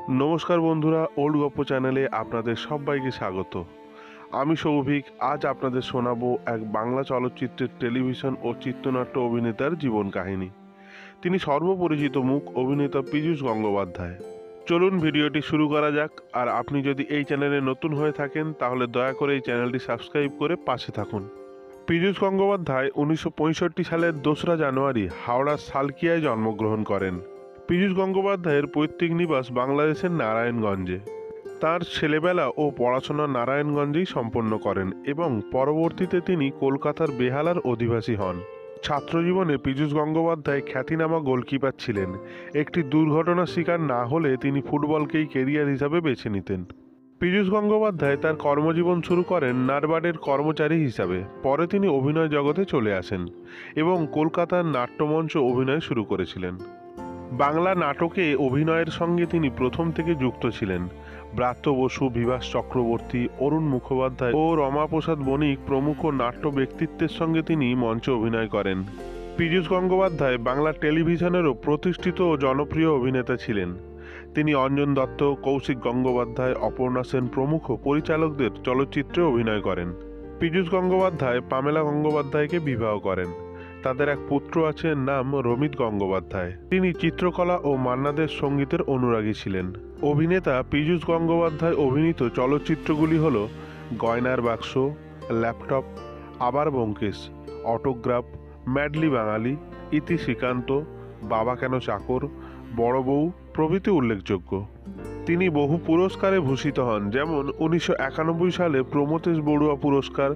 নমস্কার বন্ধুরা, ওল্ড গপ্প চ্যানেলে আপনাদের সবাইকে স্বাগত। আমি সৌভিক। আজ আপনাদের শোনাবো এক বাংলা চলচ্চিত্রের টেলিভিশন ও চিত্রনাট্য অভিনেতার জীবন কাহিনী। তিনি সর্বপরিচিত মুখ অভিনেতা পীযূষ গঙ্গোপাধ্যায়। চলুন ভিডিওটি শুরু করা যাক। আর আপনি যদি এই চ্যানেলে নতুন হয়ে থাকেন তাহলে দয়া করে এই চ্যানেলটি সাবস্ক্রাইব করে পাশে থাকুন। পীযূষ গঙ্গোপাধ্যায় 1965 সালের 2রা জানুয়ারি হাওড়ার সালকিয়ায় জন্মগ্রহণ করেন। পীযূষ গঙ্গোপাধ্যায়ের পৈতৃক নিবাস বাংলাদেশের নারায়ণগঞ্জে। তার ছেলেবেলা ও পড়াশোনা নারায়ণগঞ্জেই সম্পন্ন করেন এবং পরবর্তীতে তিনি কলকাতার বেহালার অধিবাসী হন। ছাত্রজীবনে পীযূষ গঙ্গোপাধ্যায় খ্যাতিনামা গোলকিপার ছিলেন। একটি দুর্ঘটনার শিকার না হলে তিনি ফুটবলকেই কেরিয়ার হিসাবে বেছে নিতেন। পীযূষ গঙ্গোপাধ্যায় তার কর্মজীবন শুরু করেন নারবার্ডের কর্মচারী হিসাবে। পরে তিনি অভিনয় জগতে চলে আসেন এবং কলকাতার নাট্যমঞ্চ অভিনয় শুরু করেছিলেন। বাংলা নাটকে অভিনয়ের সঙ্গে তিনি প্রথম থেকে যুক্ত ছিলেন। ব্রাত্য বসু, বিভাস চক্রবর্তী, অরুণ মুখোপাধ্যায় ও রমাপ্রসাদ বণিক প্রমুখ নাট্য ব্যক্তিত্বের সঙ্গে তিনি মঞ্চে অভিনয় করেন। পীযূষ গঙ্গোপাধ্যায় বাংলা টেলিভিশনেরও প্রতিষ্ঠিত ও জনপ্রিয় অভিনেতা ছিলেন। তিনি অঞ্জন দত্ত, কৌশিক গঙ্গোপাধ্যায়, অপর্ণা সেন প্রমুখ পরিচালকদের চলচ্চিত্রে অভিনয় করেন। পীযূষ গঙ্গোপাধ্যায় পামেলা গঙ্গোপাধ্যায়কে বিবাহ করেন। তাদের এক পুত্র আছে, নাম রমিত গঙ্গোপাধ্যায়। তিনি চিত্রকলা ও মান্নাদের সঙ্গীতের অনুরাগী ছিলেন। অভিনেতা পীযূষ গঙ্গোপাধ্যায় অভিনীত চলচ্চিত্রগুলি হল গয়নার বাক্স, ল্যাপটপ, আবার ব্যোমকেশ, অটোগ্রাফ, ম্যাডলি বাঙালি, ইতি শ্রীকান্ত, বাবা কেন চাকর, বড় বউ প্রভৃতি উল্লেখযোগ্য। তিনি বহু পুরস্কারে ভূষিত হন, যেমন 1991 সালে প্রমথেশ বড়ুয়া পুরস্কার,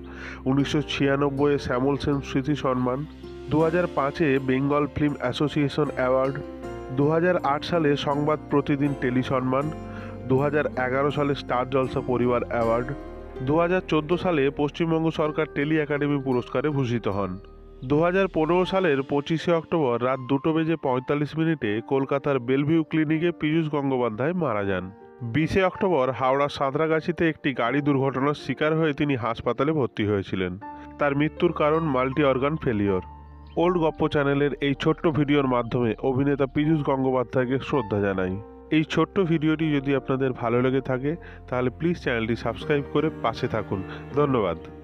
1996-এ শ্যামল সেন স্মৃতি সম্মান, 2005-এ বেঙ্গল ফিল্ম অ্যাসোসিয়েশন অ্যাওয়ার্ড, 2008 সালে সংবাদ প্রতিদিন টেলি সম্মান, 2011 সালে স্টার জলসা পরিবার অ্যাওয়ার্ড, 2014 সালে পশ্চিমবঙ্গ সরকার টেলি একাডেমি পুরস্কারে ভূষিত হন। 2015 সালের 25শে অক্টোবর রাত 2:45 কলকাতার বেলভিউ ক্লিনিকে পীযূষ গঙ্গোপাধ্যায় মারা যান। 20শে অক্টোবর হাওড়ার সাঁতরাগাছিতে একটি গাড়ি দুর্ঘটনার শিকার হয়ে তিনি হাসপাতালে ভর্তি হয়েছিলেন। তার মৃত্যুর কারণ মাল্টি অর্গান ফেলিওর। ওল্ড গপ্প চ্যানেলের এই ছোট্ট ভিডিওর মাধ্যমে অভিনেতা পীযূষ গঙ্গোপাধ্যায়কে শ্রদ্ধা জানাই। এই ছোট্ট ভিডিওটি যদি আপনাদের ভালো লেগে থাকে তাহলে প্লিজ চ্যানেলটি সাবস্ক্রাইব করে পাশে থাকুন। ধন্যবাদ।